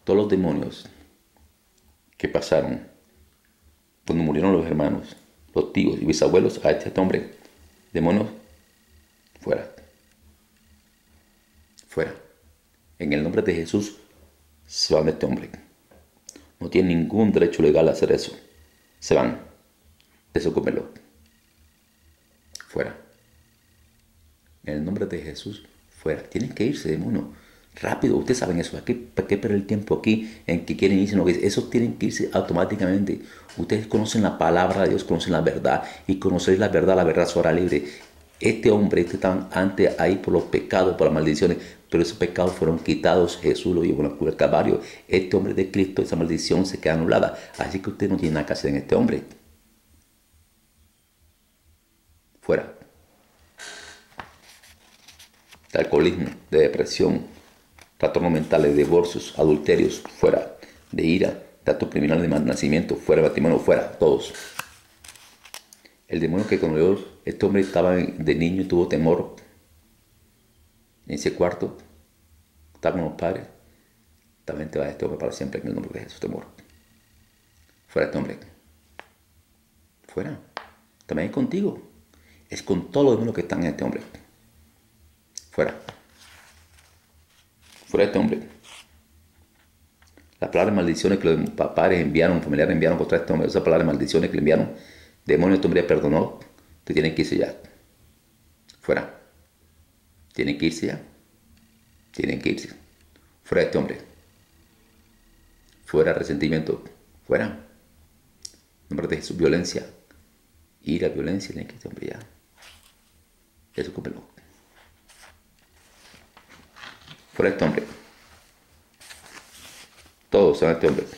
Todos los demonios que pasaron cuando murieron los hermanos, los tíos y bisabuelos a este hombre, demonios, fuera. Fuera. En el nombre de Jesús, se van de este hombre. No tiene ningún derecho legal a hacer eso. Se van. Desocúpenlo. Fuera. En el nombre de Jesús, fuera. Tienen que irse, demonio. Rápido, ustedes saben eso. ¿Para qué perder el tiempo aquí en que quieren irse? No, esos tienen que irse automáticamente. Ustedes conocen la palabra de Dios, conocen la verdad. Y conocer la verdad se hará libre. Este hombre estaba antes ahí por los pecados, por las maldiciones, pero esos pecados fueron quitados. Jesús lo llevó en el Calvario. Este hombre de Cristo, esa maldición se queda anulada. Así que usted no tiene nada que hacer en este hombre. Fuera. De alcoholismo, de depresión, trastornos mentales, de divorcios, adulterios, fuera. De ira, de actos criminales de mal nacimiento, fuera. De matrimonio, fuera. Todos. El demonio que cuando este hombre estaba de niño y tuvo temor en ese cuarto, estaba con los padres, también te va a este hombre para siempre en el nombre de Jesús. Temor. Fuera este hombre. Fuera. También es contigo. Es con todos los demonios que están en este hombre. Fuera. Fuera este hombre. Las palabras de maldiciones que los padres enviaron, familiares enviaron contra este hombre, esas palabras de maldiciones que le enviaron, demonio, este hombre ya perdonó, te tienen que irse ya. Fuera. Tienen que irse ya. Tienen que irse. Fuera de este hombre. Fuera resentimiento. Fuera. En nombre de Jesús, violencia. Ira, violencia, tienen que irse este hombre ya. Eso cúmpelo. Fuera de este hombre. Todos son este hombre.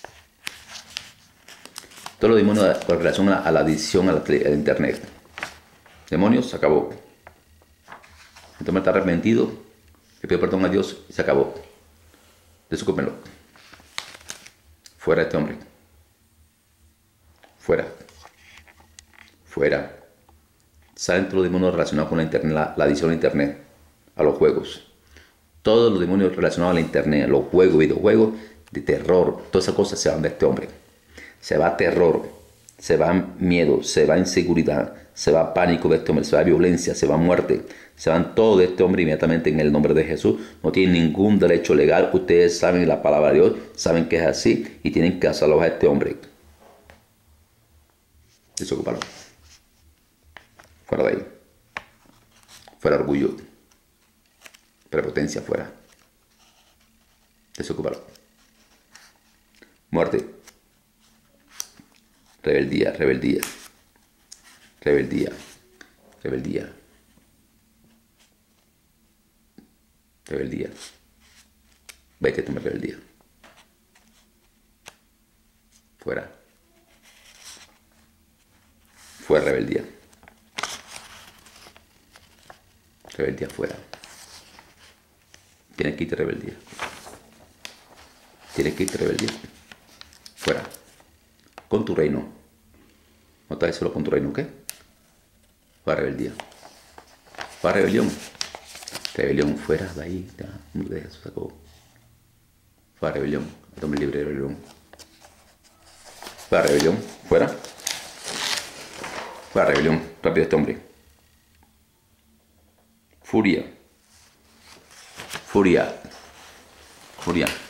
Todos los demonios con relación a la adicción al internet. Demonios, se acabó. Este hombre está arrepentido, le pidió perdón a Dios y se acabó. Desocúpenlo. Fuera este hombre. Fuera. Fuera. Salen todos los demonios relacionados con la internet, la adicción al internet, a los juegos. Todos los demonios relacionados a la internet, a los juegos, videojuegos, de terror, todas esas cosas se van de este hombre. Se va terror, se va miedo, se va inseguridad, se va pánico de este hombre, se va violencia, se va muerte, se van todo de este hombre inmediatamente en el nombre de Jesús. No tienen ningún derecho legal. Ustedes saben la palabra de Dios, saben que es así y tienen que desalojar a este hombre. Desocúpalo. Fuera de ahí. Fuera orgullo. Prepotencia, fuera. Desocúpalo. Muerte. Rebeldía, rebeldía. Rebeldía. Rebeldía. Rebeldía. Vete, toma rebeldía. Fuera. Fuera rebeldía. Rebeldía fuera. Tienes que irte rebeldía. Tienes que irte rebeldía. Fuera. Con tu reino. No estás solo con tu reino, ¿qué? Fuera rebeldía. Fuera rebelión. Rebelión fuera de ahí. Ya, no de Jesús sacó. Fuera rebelión. Hombre libre de rebelión. Fuera rebelión. Fuera. Fuera rebelión. Rápido este hombre. Furia. Furia. Furia.